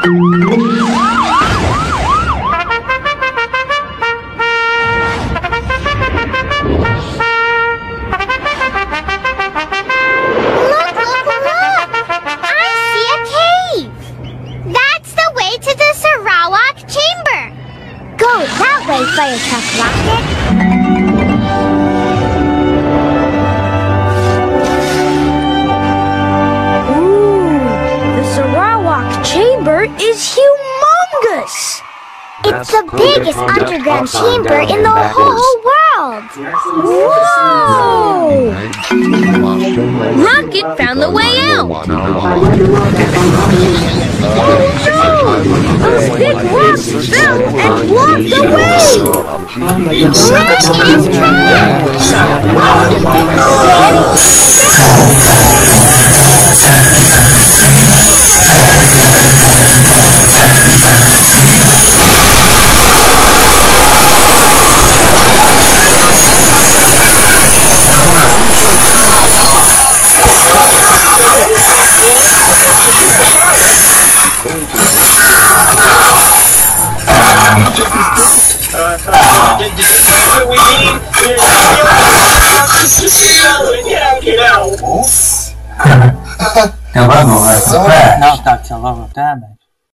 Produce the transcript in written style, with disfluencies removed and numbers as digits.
Fire truck rocket. Ooh, the Sarawak chamber is humongous. It's the biggest underground chamber in the whole world. Whoa! Rocket found the way out. Oh no! Those big rocks fell and blocked the way! Rocket is Your level has not touched a lot of damage.